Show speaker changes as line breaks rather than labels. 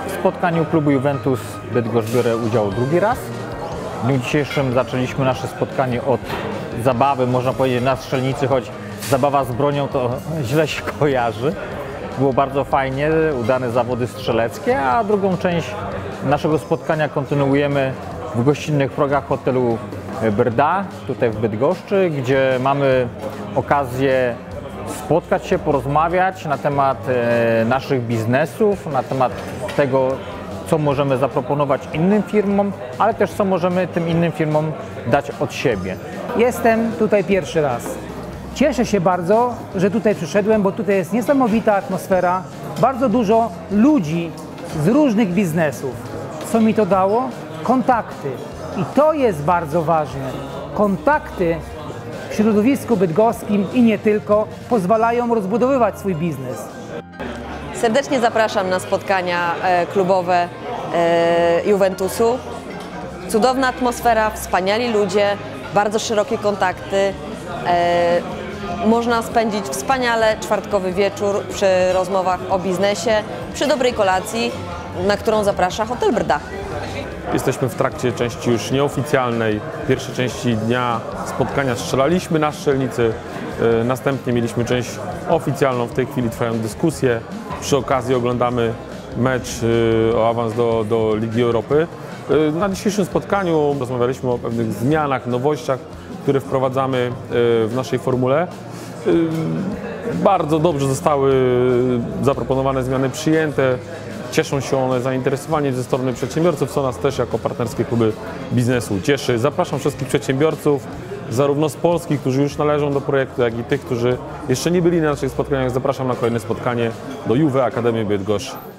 W spotkaniu klubu Juventus Bydgoszcz biorę udział drugi raz. W dniu dzisiejszym zaczęliśmy nasze spotkanie od zabawy, można powiedzieć, na strzelnicy, choć zabawa z bronią to źle się kojarzy. Było bardzo fajnie, udane zawody strzeleckie, a drugą część naszego spotkania kontynuujemy w gościnnych progach hotelu Brda, tutaj w Bydgoszczy, gdzie mamy okazję spotkać się, porozmawiać na temat naszych biznesów, na temat tego, co możemy zaproponować innym firmom, ale też co możemy tym innym firmom dać od siebie.
Jestem tutaj pierwszy raz. Cieszę się bardzo, że tutaj przyszedłem, bo tutaj jest niesamowita atmosfera, bardzo dużo ludzi z różnych biznesów. Co mi to dało? Kontakty. I to jest bardzo ważne. Kontakty w środowisku bydgoskim i nie tylko pozwalają rozbudowywać swój biznes.
Serdecznie zapraszam na spotkania klubowe Juventusu. Cudowna atmosfera, wspaniali ludzie, bardzo szerokie kontakty. Można spędzić wspaniale czwartkowy wieczór przy rozmowach o biznesie, przy dobrej kolacji, na którą zaprasza hotel Brda.
Jesteśmy w trakcie części już nieoficjalnej, pierwszej części dnia spotkania strzelaliśmy na strzelnicy, następnie mieliśmy część oficjalną, w tej chwili trwają dyskusje, przy okazji oglądamy mecz o awans do Ligi Europy. Na dzisiejszym spotkaniu rozmawialiśmy o pewnych zmianach, nowościach, które wprowadzamy w naszej formule. Bardzo dobrze zostały zaproponowane zmiany przyjęte. Cieszą się one zainteresowaniem ze strony przedsiębiorców, co nas też jako partnerskie kluby biznesu cieszy. Zapraszam wszystkich przedsiębiorców, zarówno z Polski, którzy już należą do projektu, jak i tych, którzy jeszcze nie byli na naszych spotkaniach. Zapraszam na kolejne spotkanie do Juve Akademii Bydgoszcz.